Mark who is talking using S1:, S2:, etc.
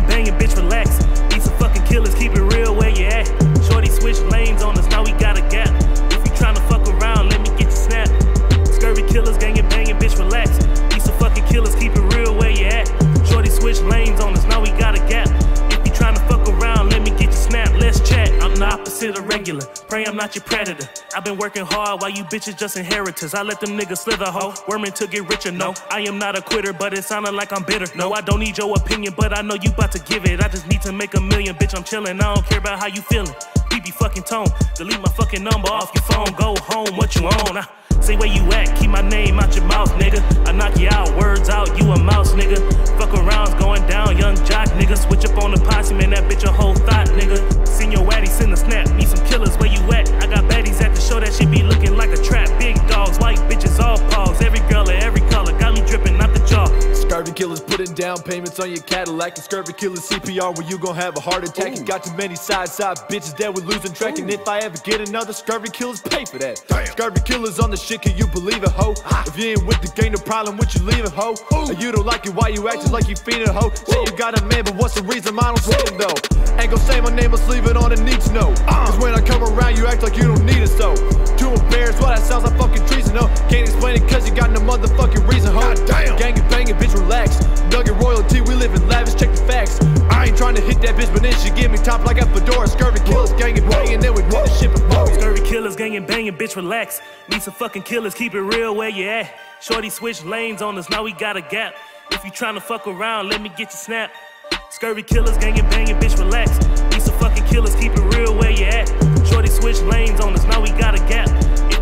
S1: gangin' bangin', bitch, relax. Need some fucking killers, keep it real where you at. Shorty switch lanes on us, now we got a gap. If you tryna fuck around, let me get you snap. Scurvy killers, gangin' bangin', bitch, relax. Need some fucking killers, keep it real where you at. Shorty switch lanes on us, now we got a gap. If you tryna fuck around, let me get you snap. Let's chat. I'm the opposite of regular. Pray I'm not your predator. I've been working hard while you bitches just inheritors. I let them niggas slither, ho. Worming to get richer, no. I am not a quitter, but it sounded like I'm bitter. No, I don't need your opinion, but I know you about to give it. I just need to make $1 million, bitch, I'm chillin'. I don't care about how you feeling. BB fucking tone. Delete my fucking number off your phone. Go home, what you on? Say where you at, keep my name out your mouth, nigga. I knock you out, words out, you a mouse, nigga. Fuck around's going down, young jock, nigga. Switch up on the posse, man, that bitch a whole thought, nigga. Send your waddy, send a snap, need some killers, where you at? I got baddies at the show, that shit be looking like a trap. Big dogs, white bitches, all paws, every girl of every color, got me dripping out the jaw.
S2: Scurvy killers putting down payments on your Cadillac. And scurvy killers CPR when you gon' have a heart attack. You got too many side bitches that we're losing track. And if I ever get another, scurvy killers pay for that. Scurvy killers on the shit, can you believe it, ho? If you ain't with the game, no problem with you leaving, ho. And you don't like it, why you acting like you feeding, ho? Say you got a man, but what's the reason I don't see it, though? Ain't gon' say my name, let's leave it on a need to know. Cause when I come around, you act like you don't need it, so. Too embarrassed, well, that sounds like fucking treason, ho. Can't explain it cause you got no motherfucking reason, ho. Gangin' bangin', bitch, relax. Nugget royalty, we live in lavish, check the facts. I ain't trying to hit that bitch, but then she give me top like a fedora. Scurvy killers, gangin' bangin', then we did the shit before.
S1: Scurvy killers, gangin' bangin', bitch, relax. Need some fucking killers, keep it real where you at. Shorty switch lanes on us, now we got a gap. If you tryna fuck around, let me get you snap. Scurvy killers, gangin' bangin', bitch, relax. Need some fucking killers, keep it real where you at. Shorty switch lanes on us, now we got a gap.